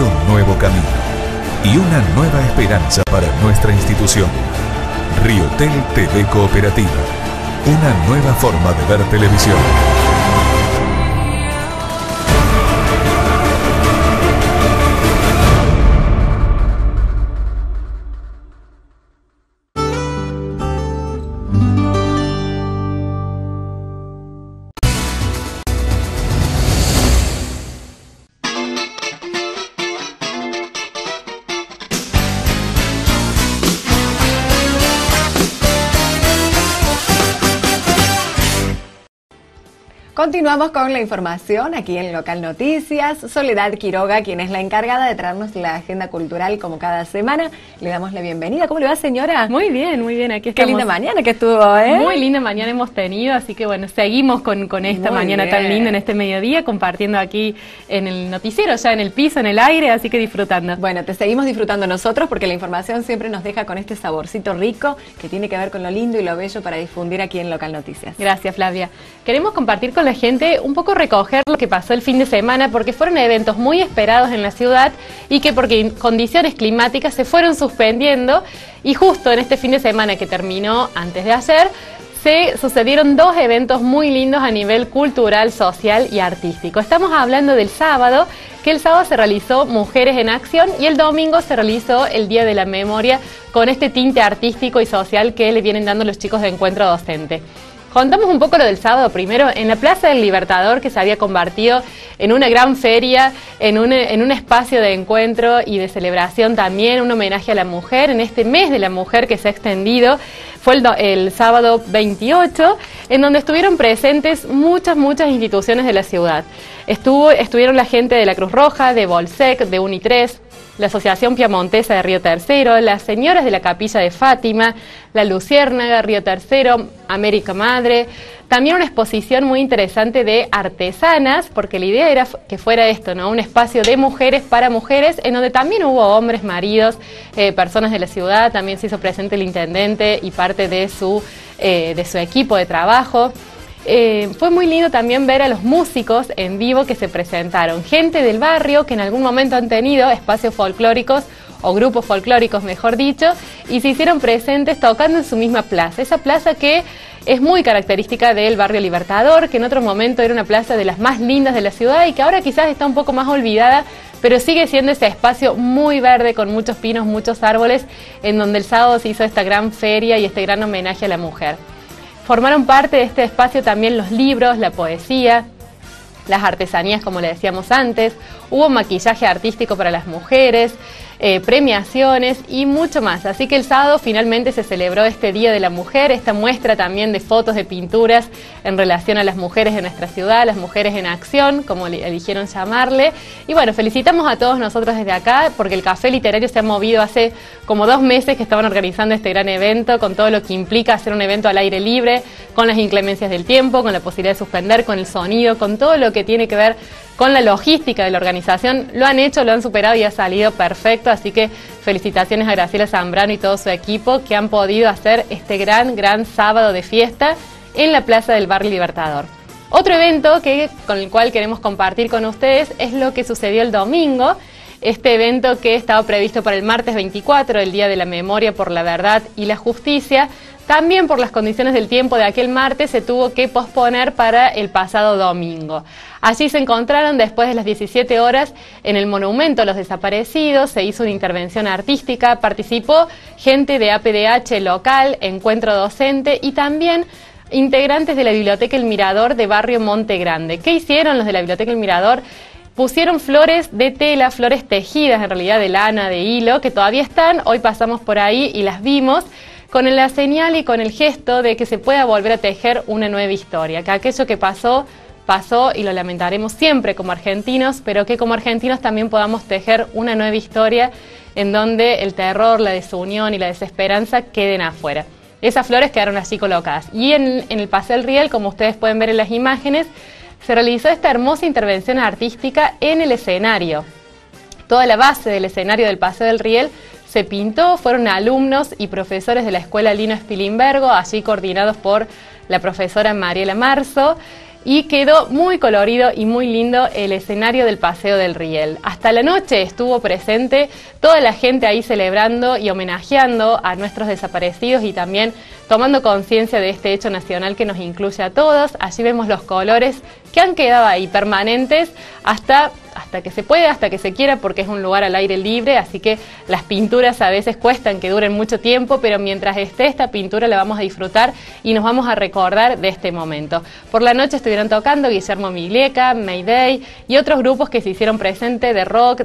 abre un nuevo camino y una nueva esperanza para nuestra institución. Riotel TV Cooperativa, una nueva forma de ver televisión. Continuamos con la información aquí en Local Noticias. Soledad Quiroga, quien es la encargada de traernos la agenda cultural como cada semana. Le damos la bienvenida. ¿Cómo le va, señora? Muy bien, aquí estamos. Qué linda mañana que estuvo, ¿eh? Muy linda mañana hemos tenido, así que bueno, seguimos con esta Muy mañana bien. tan linda en este mediodía, compartiendo aquí en el noticiero, ya en el piso, en el aire, así que disfrutando. Bueno, te seguimos disfrutando nosotros porque la información siempre nos deja con este saborcito rico que tiene que ver con lo lindo y lo bello para difundir aquí en Local Noticias. Gracias, Flavia. Queremos compartir con la gente un poco recoger lo que pasó el fin de semana, porque fueron eventos muy esperados en la ciudad y que porque condiciones climáticas se fueron suspendiendo, y justo en este fin de semana que terminó antes de ayer se sucedieron dos eventos muy lindos a nivel cultural, social y artístico. Estamos hablando del sábado, que el sábado se realizó Mujeres en Acción y el domingo se realizó el Día de la Memoria con este tinte artístico y social que le vienen dando los chicos de Encuentro Docente. Contamos un poco lo del sábado primero, en la Plaza del Libertador, que se había convertido en una gran feria, en un espacio de encuentro y de celebración también, un homenaje a la mujer, en este mes de la mujer que se ha extendido. Fue el sábado 28, en donde estuvieron presentes muchas instituciones de la ciudad. Estuvieron la gente de la Cruz Roja, de Bolsec, de Unitres, la Asociación Piamontesa de Río Tercero, las señoras de la Capilla de Fátima, la Luciérnaga, Río Tercero, América Madre. También una exposición muy interesante de artesanas, porque la idea era que fuera esto, ¿no? Un espacio de mujeres para mujeres, en donde también hubo hombres, maridos, personas de la ciudad. También se hizo presente el intendente y parte de su equipo de trabajo. Fue muy lindo también ver a los músicos en vivo que se presentaron, gente del barrio que en algún momento han tenido espacios folclóricos o grupos folclóricos, mejor dicho, y se hicieron presentes tocando en su misma plaza, esa plaza que es muy característica del barrio Libertador, que en otro momento era una plaza de las más lindas de la ciudad y que ahora quizás está un poco más olvidada, pero sigue siendo ese espacio muy verde con muchos pinos, muchos árboles, en donde el sábado se hizo esta gran feria y este gran homenaje a la mujer. Formaron parte de este espacio también los libros, la poesía, las artesanías, como le decíamos antes, hubo maquillaje artístico para las mujeres, premiaciones y mucho más. Así que el sábado finalmente se celebró este Día de la Mujer, esta muestra también de fotos, de pinturas en relación a las mujeres de nuestra ciudad, las mujeres en acción, como eligieron llamarle. Y bueno, felicitamos a todos nosotros desde acá, porque el Café Literario se ha movido hace como 2 meses que estaban organizando este gran evento, con todo lo que implica hacer un evento al aire libre, con las inclemencias del tiempo, con la posibilidad de suspender, con el sonido, con todo lo que tiene que ver con la logística de la organización. Lo han hecho, lo han superado y ha salido perfecto, así que felicitaciones a Graciela Zambrano y todo su equipo que han podido hacer este gran sábado de fiesta en la Plaza del Barrio Libertador. Otro evento con el cual queremos compartir con ustedes es lo que sucedió el domingo, este evento que estaba previsto para el martes 24, el Día de la Memoria por la Verdad y la Justicia. También por las condiciones del tiempo de aquel martes se tuvo que posponer para el pasado domingo. Allí se encontraron después de las 17 horas en el Monumento a los Desaparecidos, se hizo una intervención artística, participó gente de APDH local, Encuentro Docente y también integrantes de la Biblioteca El Mirador de Barrio Monte Grande. ¿Qué hicieron los de la Biblioteca El Mirador? Pusieron flores de tela, flores tejidas en realidad de lana, de hilo, que todavía están, hoy pasamos por ahí y las vimos, con la señal y con el gesto de que se pueda volver a tejer una nueva historia, que aquello que pasó y lo lamentaremos siempre como argentinos, pero que como argentinos también podamos tejer una nueva historia en donde el terror, la desunión y la desesperanza queden afuera. Esas flores quedaron allí colocadas. Y en el Paseo del Riel, como ustedes pueden ver en las imágenes, se realizó esta hermosa intervención artística en el escenario. Toda la base del escenario del Paseo del Riel se pintó, fueron alumnos y profesores de la Escuela Lino Spilimbergo, allí coordinados por la profesora Mariela Marzo, y quedó muy colorido y muy lindo el escenario del Paseo del Riel. Hasta la noche estuvo presente toda la gente ahí celebrando y homenajeando a nuestros desaparecidos y también tomando conciencia de este hecho nacional que nos incluye a todos. Allí vemos los colores que han quedado ahí permanentes hasta que se pueda, hasta que se quiera, porque es un lugar al aire libre, así que las pinturas a veces cuestan que duren mucho tiempo, pero mientras esté esta pintura la vamos a disfrutar y nos vamos a recordar de este momento. Por la noche estuvieron tocando Guillermo Miglieca, Mayday y otros grupos que se hicieron presentes de rock,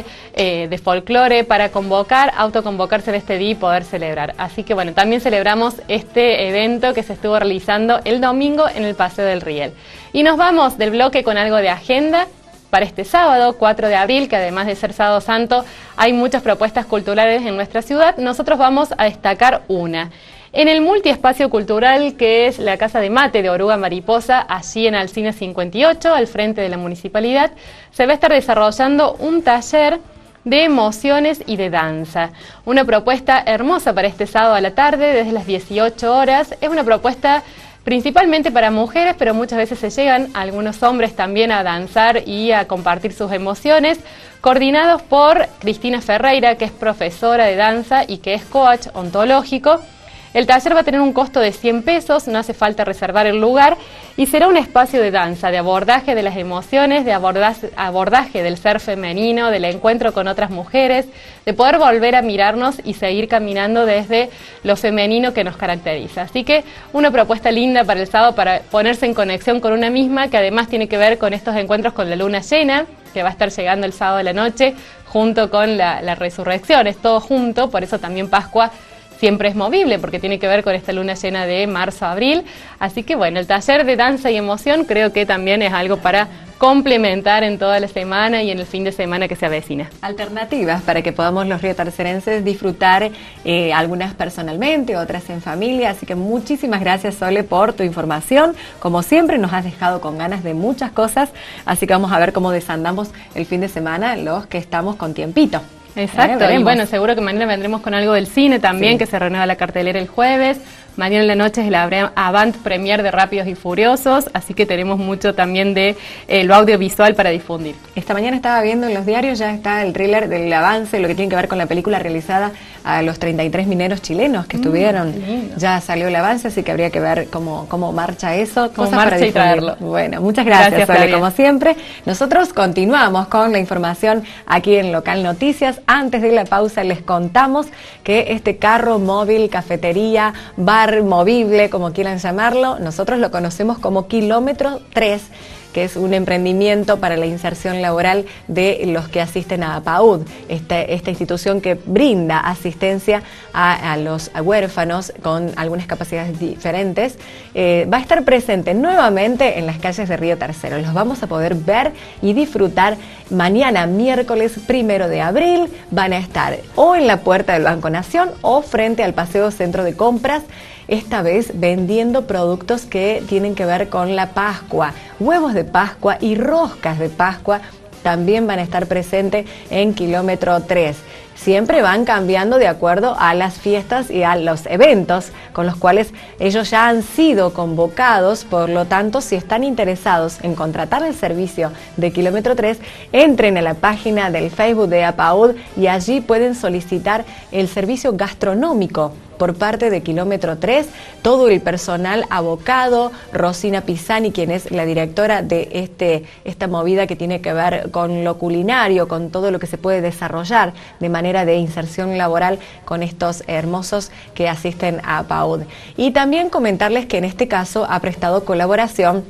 de folclore, para autoconvocarse en este día y poder celebrar. Así que bueno, también celebramos este evento que se estuvo realizando el domingo en el Paseo del Riel. Y nos vamos del bloque con algo de agenda para este sábado, 4 de abril, que además de ser Sábado Santo, hay muchas propuestas culturales en nuestra ciudad. Nosotros vamos a destacar una. En el multiespacio cultural, que es la Casa de Mate de Oruga Mariposa, allí en Alsina 58, al frente de la municipalidad, se va a estar desarrollando un taller de emociones y de danza. Una propuesta hermosa para este sábado a la tarde, desde las 18 horas. Es una propuesta principalmente para mujeres, pero muchas veces se llegan algunos hombres también a danzar y a compartir sus emociones, coordinados por Cristina Ferreira, que es profesora de danza y que es coach ontológico. El taller va a tener un costo de 100 pesos, no hace falta reservar el lugar, y será un espacio de danza, de abordaje de las emociones, de abordaje del ser femenino, del encuentro con otras mujeres, de poder volver a mirarnos y seguir caminando desde lo femenino que nos caracteriza. Así que una propuesta linda para el sábado, para ponerse en conexión con una misma, que además tiene que ver con estos encuentros con la luna llena, que va a estar llegando el sábado de la noche, junto con la resurrección, es todo junto, por eso también Pascua siempre es movible, porque tiene que ver con esta luna llena de marzo-abril. Así que bueno, el taller de danza y emoción creo que también es algo para complementar en toda la semana y en el fin de semana que se avecina. Alternativas para que podamos los riotercerenses disfrutar, algunas personalmente, otras en familia. Así que muchísimas gracias, Sole, por tu información. Como siempre, nos has dejado con ganas de muchas cosas, así que vamos a ver cómo desandamos el fin de semana los que estamos con tiempito. Exacto, y bueno, seguro que mañana vendremos con algo del cine también, sí, que se renueva la cartelera el jueves. Mañana en la noche es la avant premier de Rápidos y Furiosos, así que tenemos mucho también de lo audiovisual para difundir. Esta mañana estaba viendo en los diarios, ya está el thriller del avance, lo que tiene que ver con la película realizada a los 33 mineros chilenos que estuvieron. Ya salió el avance, así que habría que ver cómo marcha eso. Cómo marcha y traerlo. Bueno, muchas gracias, Sole, como siempre. Nosotros continuamos con la información aquí en Local Noticias. Antes de la pausa les contamos que este carro móvil, cafetería, bar movible, como quieran llamarlo, nosotros lo conocemos como Kilómetro 3, que es un emprendimiento para la inserción laboral de los que asisten a APAUD, esta institución que brinda asistencia a los huérfanos con algunas capacidades diferentes. Va a estar presente nuevamente en las calles de Río Tercero. Los vamos a poder ver y disfrutar mañana, miércoles 1 de abril. Van a estar o en la puerta del Banco Nación o frente al Paseo Centro de Compras, esta vez vendiendo productos que tienen que ver con la Pascua, huevos de Pascua y roscas de Pascua también van a estar presentes en Kilómetro 3. Siempre van cambiando de acuerdo a las fiestas y a los eventos con los cuales ellos ya han sido convocados. Por lo tanto, si están interesados en contratar el servicio de Kilómetro 3, entren a la página del Facebook de APAUD y allí pueden solicitar el servicio gastronómico por parte de Kilómetro 3, todo el personal abocado, Rosina Pisani, quien es la directora de esta movida que tiene que ver con lo culinario, con todo lo que se puede desarrollar de manera de inserción laboral con estos hermosos que asisten a APAUD. Y también comentarles que en este caso ha prestado colaboración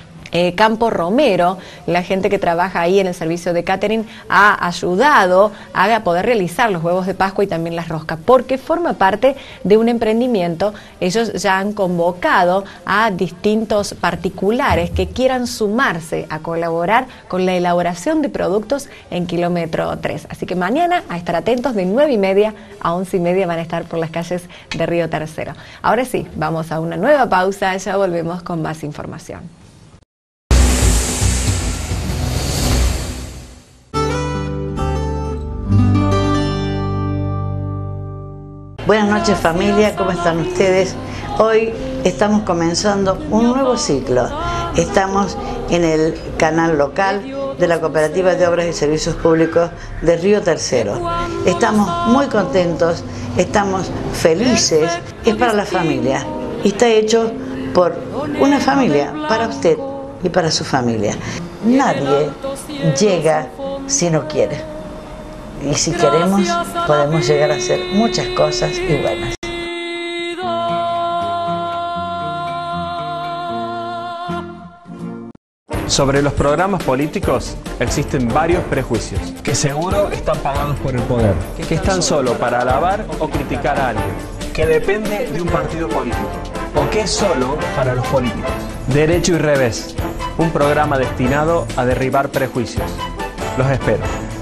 Campo Romero, la gente que trabaja ahí en el servicio de catering, ha ayudado a poder realizar los huevos de Pascua y también las roscas, porque forma parte de un emprendimiento. Ellos ya han convocado a distintos particulares que quieran sumarse a colaborar con la elaboración de productos en Kilómetro 3. Así que mañana a estar atentos, de 9:30 a 11:30 van a estar por las calles de Río Tercero. Ahora sí, vamos a una nueva pausa, ya volvemos con más información. Buenas noches familia, ¿cómo están ustedes? Hoy estamos comenzando un nuevo ciclo. Estamos en el canal local de la Cooperativa de Obras y Servicios Públicos de Río Tercero. Estamos muy contentos, estamos felices, es para la familia y está hecho por una familia, para usted y para su familia. Nadie llega si no quiere. Y si queremos, podemos llegar a hacer muchas cosas y buenas. Sobre los programas políticos existen varios prejuicios. Que seguro están pagados por el poder. Que están solo para alabar o criticar a alguien. Que depende de un partido político. O que es solo para los políticos. Derecho y revés. Un programa destinado a derribar prejuicios. Los espero.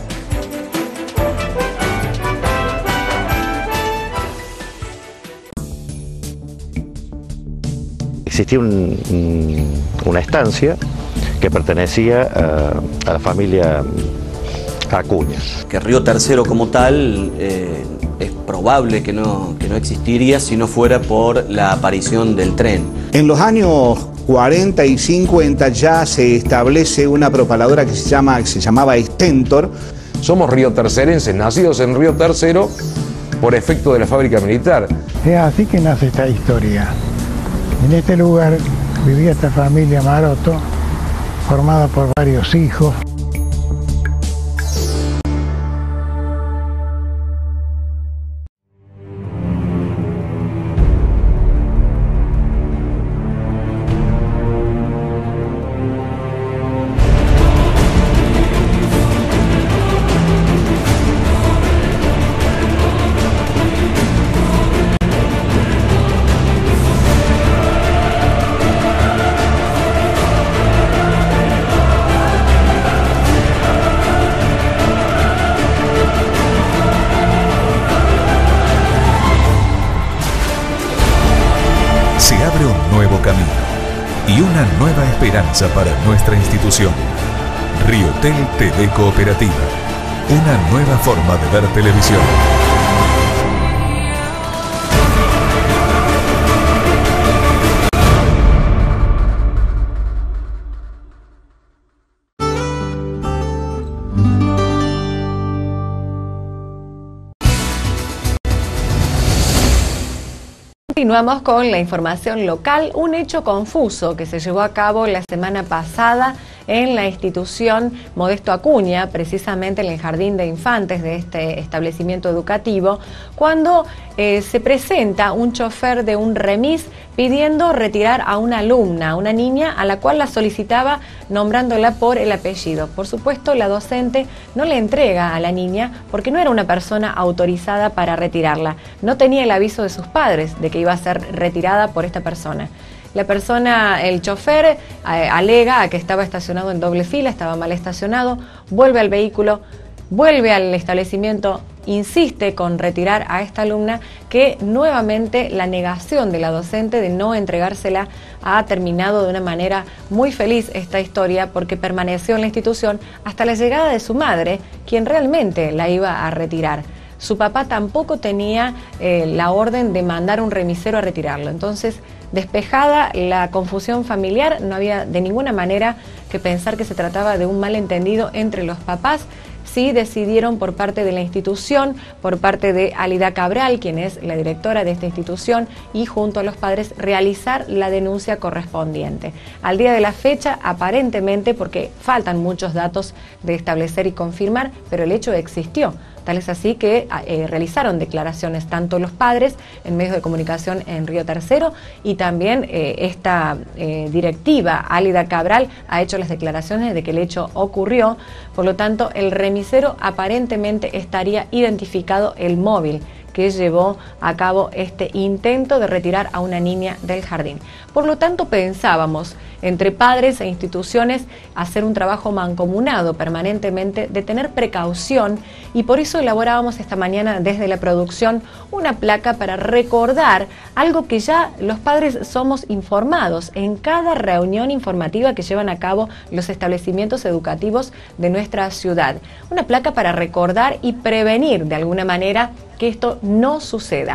Existía una estancia que pertenecía a la familia Acuña. Que Río Tercero como tal es probable que no existiría si no fuera por la aparición del tren. En los años 40 y 50 ya se establece una propaladora que se llamaba Stentor. Somos riotercerenses, nacidos en Río Tercero por efecto de la fábrica militar. Es así que nace esta historia. En este lugar vivía esta familia Maroto, formada por varios hijos. Se abre un nuevo camino y una nueva esperanza para nuestra institución. Riotel TV Cooperativa, una nueva forma de ver televisión. Continuamos con la información local, un hecho confuso que se llevó a cabo la semana pasada en la institución Modesto Acuña, precisamente en el jardín de infantes de este establecimiento educativo, cuando se presenta un chofer de un remis pidiendo retirar a una alumna, una niña a la cual la solicitaba nombrándola por el apellido. Por supuesto, la docente no le entrega a la niña porque no era una persona autorizada para retirarla. No tenía el aviso de sus padres de que iba a ser retirada por esta persona. La persona, el chofer, alega a que estaba estacionado en doble fila, estaba mal estacionado, vuelve al vehículo, vuelve al establecimiento, insiste con retirar a esta alumna, que nuevamente la negación de la docente de no entregársela ha terminado de una manera muy feliz esta historia, porque permaneció en la institución hasta la llegada de su madre, quien realmente la iba a retirar. Su papá tampoco tenía la orden de mandar un remisero a retirarlo. Entonces, despejada la confusión familiar, no había de ninguna manera que pensar que se trataba de un malentendido entre los papás. Sí decidieron por parte de la institución, por parte de Alida Cabral, quien es la directora de esta institución, y junto a los padres realizar la denuncia correspondiente. Al día de la fecha, aparentemente, porque faltan muchos datos de establecer y confirmar, pero el hecho existió. Tal es así que realizaron declaraciones tanto los padres en medios de comunicación en Río Tercero, y también esta directiva, Alida Cabral, ha hecho las declaraciones de que el hecho ocurrió. Por lo tanto, el remisero aparentemente estaría identificado el móvil que llevó a cabo este intento de retirar a una niña del jardín. Por lo tanto, pensábamos, entre padres e instituciones, hacer un trabajo mancomunado permanentemente, de tener precaución, y por eso elaborábamos esta mañana desde la producción una placa para recordar algo que ya los padres somos informados en cada reunión informativa que llevan a cabo los establecimientos educativos de nuestra ciudad. Una placa para recordar y prevenir de alguna manera que esto no suceda.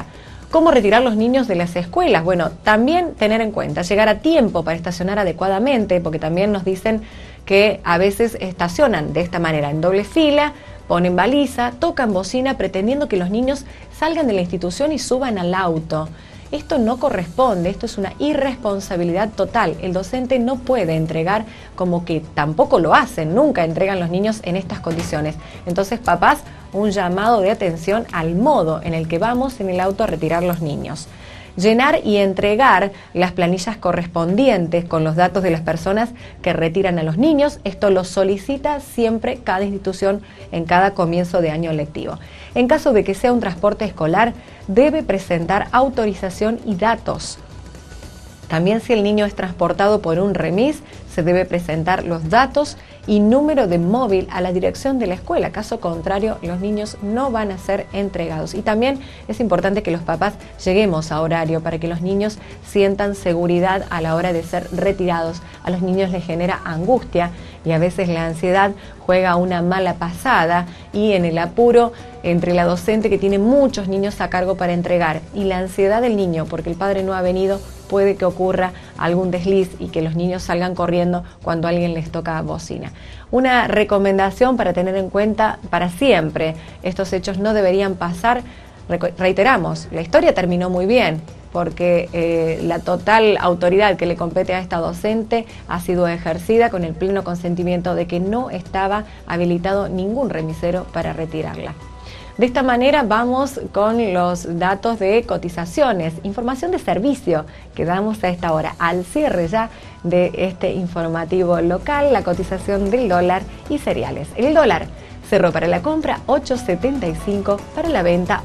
¿Cómo retirar los niños de las escuelas? Bueno, también tener en cuenta llegar a tiempo para estacionar adecuadamente, porque también nos dicen que a veces estacionan de esta manera, en doble fila, ponen baliza, tocan bocina pretendiendo que los niños salgan de la institución y suban al auto. Esto no corresponde, esto es una irresponsabilidad total. El docente no puede entregar, como que tampoco lo hacen, nunca entregan los niños en estas condiciones. Entonces, papás, un llamado de atención al modo en el que vamos en el auto a retirar los niños. Llenar y entregar las planillas correspondientes con los datos de las personas que retiran a los niños. Esto lo solicita siempre cada institución en cada comienzo de año lectivo. En caso de que sea un transporte escolar, debe presentar autorización y datos. También si el niño es transportado por un remis, se debe presentar los datos y número de móvil a la dirección de la escuela. Caso contrario, los niños no van a ser entregados. Y también es importante que los papás lleguemos a horario para que los niños sientan seguridad a la hora de ser retirados. A los niños les genera angustia y a veces la ansiedad juega una mala pasada, y en el apuro entre la docente que tiene muchos niños a cargo para entregar y la ansiedad del niño porque el padre no ha venido, puede que ocurra algún desliz y que los niños salgan corriendo cuando alguien les toca bocina. Una recomendación para tener en cuenta para siempre: estos hechos no deberían pasar. Reiteramos, la historia terminó muy bien, porque la total autoridad que le compete a esta docente ha sido ejercida con el pleno consentimiento de que no estaba habilitado ningún remisero para retirarla. De esta manera vamos con los datos de cotizaciones, información de servicio que damos a esta hora. Al cierre ya de este informativo local, la cotización del dólar y cereales. El dólar cerró para la compra 8,75, para la venta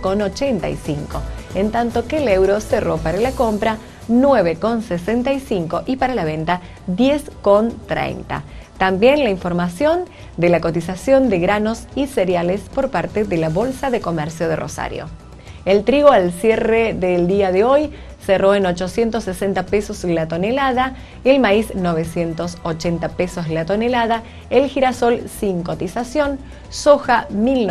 8,85. En tanto que el euro cerró para la compra 9,65 y para la venta 10,30. También la información de la cotización de granos y cereales por parte de la Bolsa de Comercio de Rosario. El trigo al cierre del día de hoy cerró en 860 pesos la tonelada, el maíz 980 pesos la tonelada, el girasol sin cotización, soja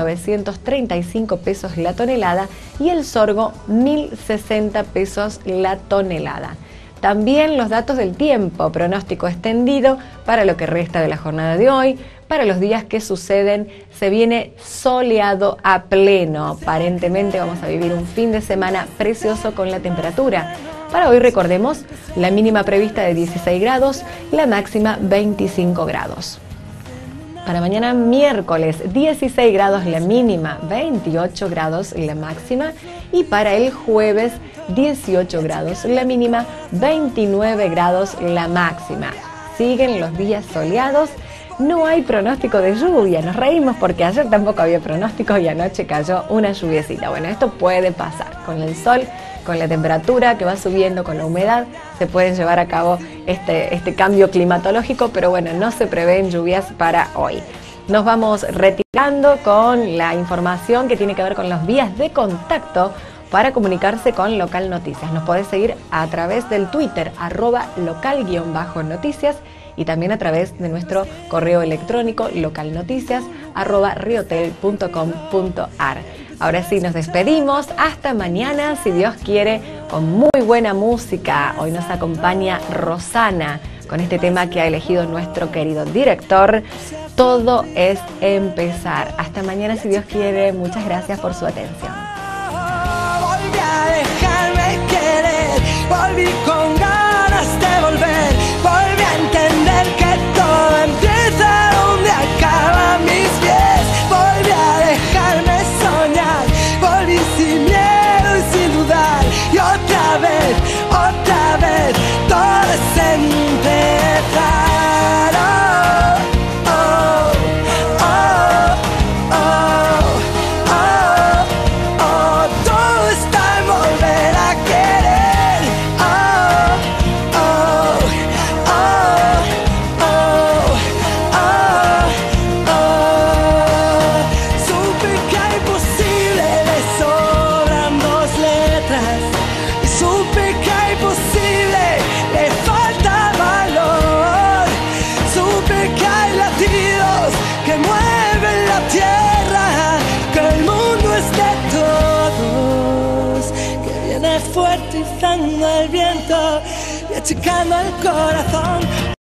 1.935 pesos la tonelada y el sorgo 1.060 pesos la tonelada. También los datos del tiempo, pronóstico extendido para lo que resta de la jornada de hoy. Para los días que suceden, se viene soleado a pleno. Aparentemente vamos a vivir un fin de semana precioso con la temperatura. Para hoy recordemos la mínima prevista de 16 grados, la máxima 25 grados. Para mañana miércoles 16 grados la mínima, 28 grados la máxima, y para el jueves 18 grados la mínima, 29 grados la máxima. Siguen los días soleados, no hay pronóstico de lluvia, nos reímos porque ayer tampoco había pronóstico y anoche cayó una lluviecita. Bueno, esto puede pasar con el sol, con la temperatura que va subiendo, con la humedad, se pueden llevar a cabo este cambio climatológico, pero bueno, no se prevén lluvias para hoy. Nos vamos retirando con la información que tiene que ver con las vías de contacto para comunicarse con Local Noticias. Nos podés seguir a través del Twitter, @local_noticias, y también a través de nuestro correo electrónico localnoticias@riotel.com.ar. Ahora sí, nos despedimos. Hasta mañana, si Dios quiere, con muy buena música. Hoy nos acompaña Rosana con este tema que ha elegido nuestro querido director. Todo es empezar. Hasta mañana, si Dios quiere. Muchas gracias por su atención. Volví a dejarme querer, volví con ganas de volver, volví a entender que todo empieza donde acaban mis pies, volví a dejarme soñar, volví sin miedo y sin dudar, y otra vez, todo es empezar. Todo está en volver a querer. achicando el viento y achicando el corazón.